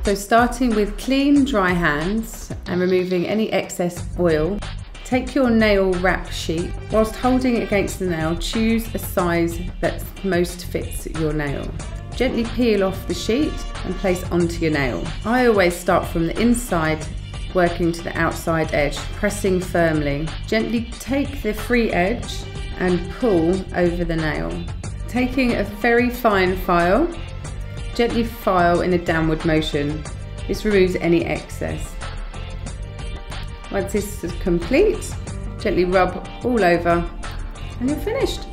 So starting with clean, dry hands and removing any excess oil, take your nail wrap sheet. Whilst holding it against the nail, choose a size that most fits your nail. Gently peel off the sheet and place onto your nail. I always start from the inside, working to the outside edge, pressing firmly. Gently take the free edge and pull over the nail. Taking a very fine file, gently file in a downward motion. This removes any excess. Once this is complete, gently rub all over and you're finished.